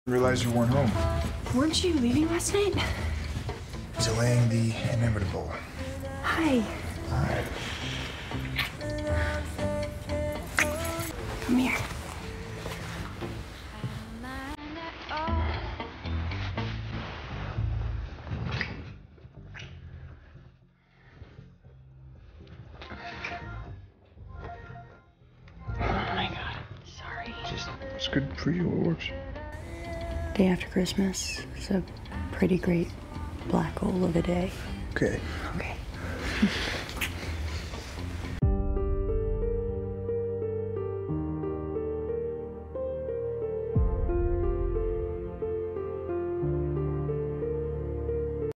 Realized you weren't home. Weren't you leaving last night? Delaying the inevitable. Hi. Hi. Come here. Oh my God, sorry. It's good for you, it works. Day after Christmas is a pretty great black hole of a day. Okay. Okay.